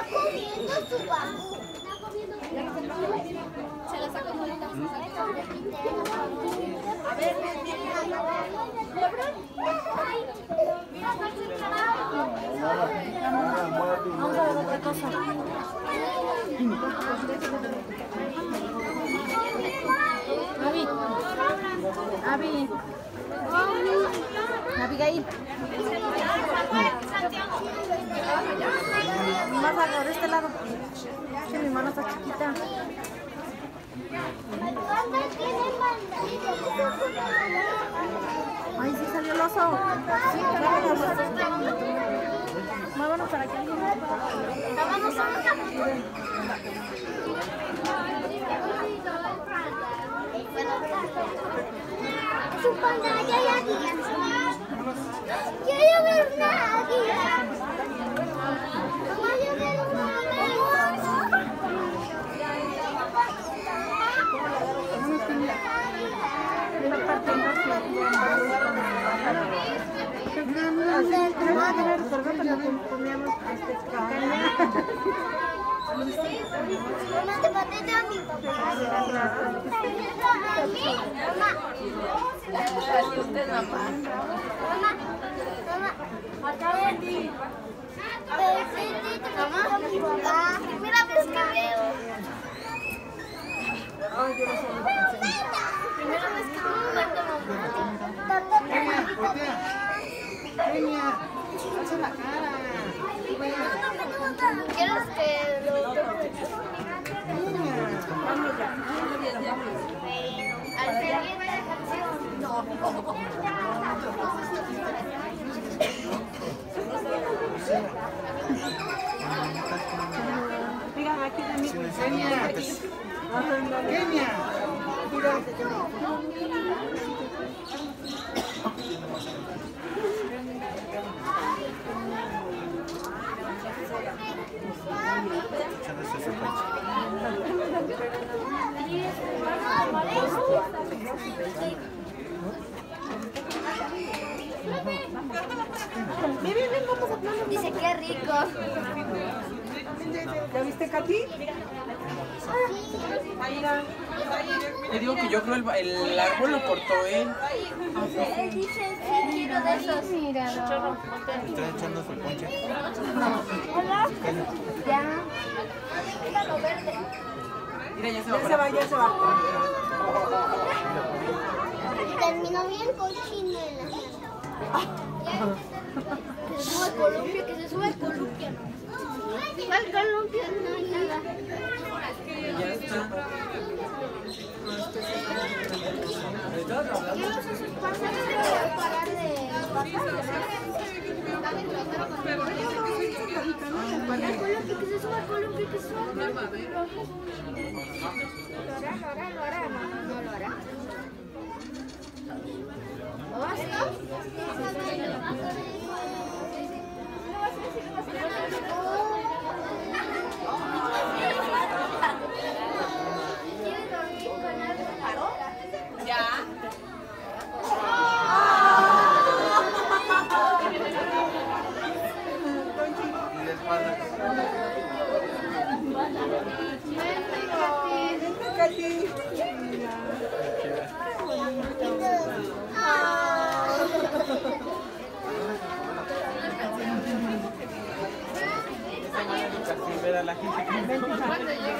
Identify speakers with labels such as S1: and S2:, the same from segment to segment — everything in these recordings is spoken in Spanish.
S1: comiendo su bambú.
S2: Se la sacó ahorita.
S1: A ver, mira, está separado.
S3: Vamos a ver otra cosa. Abigail. Más acá, de este lado. Que mi mano está chiquita. Ay, sí salió el oso. Sí, vámonos. Vámonos para que alguien nos
S1: Vámonos a su panda, ya hay águila. Quiero ver una águila. Mamá, yo quiero una mamá, te pateé a mi papá. Mira, ves que veo. Primera vez que veo un gato, mamá. ¿Quieres que lo toque? Al siguiente canción. No.
S3: Mira, aquí también. Kenia.
S1: Dice que rico.
S3: ¿Ya viste, Katy?
S4: Le digo que yo creo el árbol lo cortó él.
S1: Él dice, sí, quiero de esos.
S2: Mira,
S5: Está echando su ponche.
S1: Hola. Ya. Mira lo verde.
S4: Mira, ya se
S3: Ya se va, ya se va.
S1: Terminó bien cochino en la que se sube el columpio, que se sube el columpio. ¿Cuál columpio? No hay nada.
S4: Ya está.
S1: ¿Qué los haces pasar? ¿Se puede parar de bajar? Que se suba el columpio, que se suba el columpio. ¿Lo hará? No lo hará. ¿Lo vas a hacer? ¿Quieres dormir con algo raro?
S2: Ya.
S5: Y de espalda.
S3: Katy.
S5: Casi ver a la gente que
S2: ¿Cuándo llega?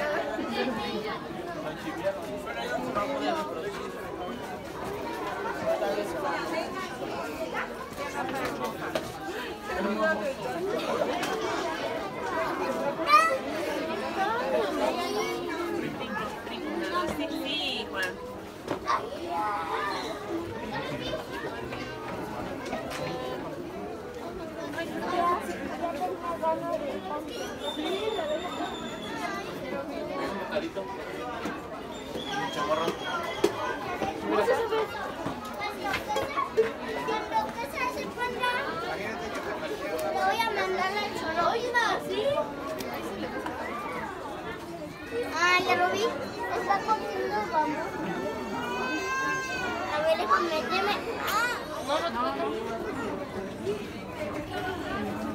S2: Sí, Juan.
S5: chamarra.
S1: Le voy a mandar al Choroida, ¿sí? Ah, ya lo vi. Está comiendo bambú. A ver, déjame meterme. Ah.
S2: No.